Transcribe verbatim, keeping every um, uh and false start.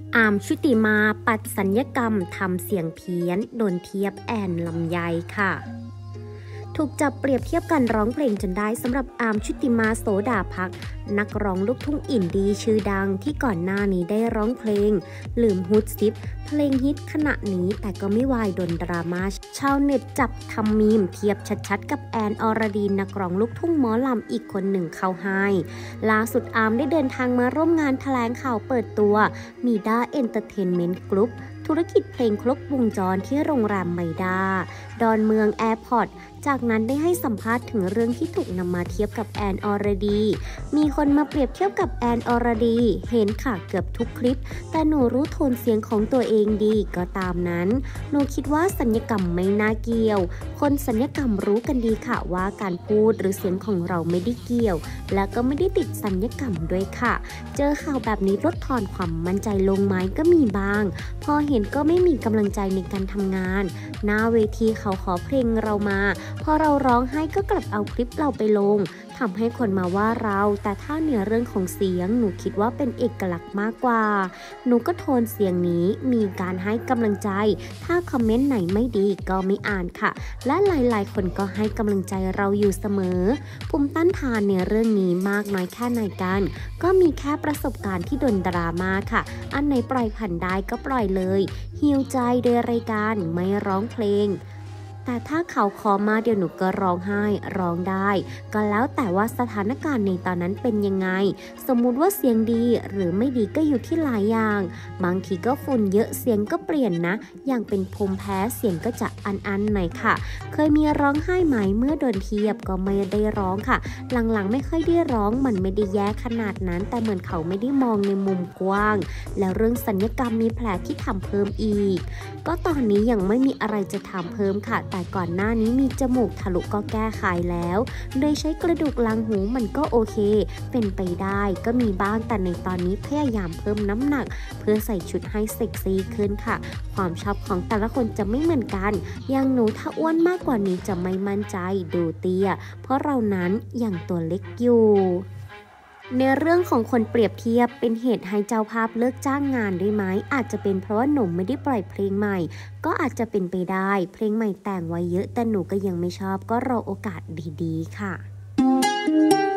อาร์มชุติมาปัดสัญญกรรมทำเสียงเพี้ยนโดนเทียบแอนลำไยค่ะถูกจับเปรียบเทียบกันร้องเพลงจนได้สำหรับอาร์มชุติมาโสดาภักดิ์นักร้องลูกทุ่งอินดี้ชื่อดังที่ก่อนหน้านี้ได้ร้องเพลงลืมฮุดซิปเพลงฮิตขณะนี้แต่ก็ไม่วายโดนดราม่าชาวเน็ตจับทำมีมเทียบชัดๆกับแอนอรดีนักร้องลูกทุ่งหมอลำอีกคนหนึ่งเข้าให้ล่าสุดอาร์มได้เดินทางมาร่วมงานแถลงข่าวเปิดตัวมีด้าเอนเตอร์เทนเมนต์กรุ๊ปธุรกิจเพลงครบวงจรที่โรงแรมไมด้าดอนเมืองแอร์พอร์ตจากนั้นได้ให้สัมภาษณ์ถึงเรื่องที่ถูกนำมาเทียบกับแอนอรดีมีคนมาเปรียบเทียบกับแอนอรดีเห็นค่ะเกือบทุกคลิปแต่หนูรู้โทนเสียงของตัวเองดีก็ตามนั้นหนูคิดว่าสัญญกรรมไม่น่าเกี่ยวคนสัญญกรรมรู้กันดีค่ะว่าการพูดหรือเสียงของเราไม่ได้เกี่ยวและก็ไม่ได้ติดสัญญกรรมด้วยค่ะเจอข่าวแบบนี้ลดทอนความมั่นใจลงไหมก็มีบ้างพอเห็นก็ไม่มีกำลังใจในการทำงานหน้าเวทีเขาขอเพลงเรามาพอเราร้องไห้ก็กลับเอาคลิปเราไปลงทำให้คนมาว่าเราแต่ถ้าเนื้อเรื่องของเสียงหนูคิดว่าเป็นเอกลักษณ์มากกว่าหนูก็โทนเสียงนี้มีการให้กำลังใจถ้าคอมเมนต์ไหนไม่ดีก็ไม่อ่านค่ะและหลายๆคนก็ให้กำลังใจเราอยู่เสมอภูมิต้านทานในเรื่องนี้มากน้อยแค่ไหนกันก็มีแค่ประสบการณ์ที่โดนดราม่าค่ะอันไหนปล่อยผ่านได้ก็ปล่อยเลยฮีลใจโดยรายการไม่ร้องเพลงแต่ถ้าเขาขอมาเดี๋ยวหนูก็ร้องไห้ร้องได้ก็แล้วแต่ว่าสถานการณ์ในตอนนั้นเป็นยังไงสมมุติว่าเสียงดีหรือไม่ดีก็อยู่ที่หลายอย่างบางทีก็ฝุ่นเยอะเสียงก็เปลี่ยนนะอย่างเป็นภูมิแพ้เสียงก็จะอันๆหน่อยค่ะเคยมีร้องไห้ไหมเมื่อโดนเทียบก็ไม่ได้ร้องค่ะหลังๆไม่ค่อยได้ร้องมันไม่ได้แย่ขนาดนั้นแต่เหมือนเขาไม่ได้มองในมุมกว้างแล้วเรื่องสัญญกรรมมีแผลที่ทำเพิ่มอีกก็ตอนนี้ยังไม่มีอะไรจะทำเพิ่มค่ะแต่ก่อนหน้านี้มีจมูกทะลุก็แก้ไขแล้วโดยใช้กระดูกลางหูมันก็โอเคเป็นไปได้ก็มีบ้างแต่ในตอนนี้พยายามเพิ่มน้ำหนักเพื่อใส่ชุดให้เซ็กซี่ขึ้นค่ะความชอบของแต่ละคนจะไม่เหมือนกันอย่างหนูถ้าอ้วนมากกว่านี้จะไม่มั่นใจดูเตี้ยเพราะเรานั้นยังตัวเล็กอยู่ในเรื่องของคนเปรียบเทียบเป็นเหตุให้เจ้าภาพเลิกจ้างงานได้ไหมอาจจะเป็นเพราะว่าหนุ่มไม่ได้ปล่อยเพลงใหม่ก็อาจจะเป็นไปได้เพลงใหม่แต่งไว้เยอะแต่หนูก็ยังไม่ชอบก็รอโอกาสดีๆค่ะ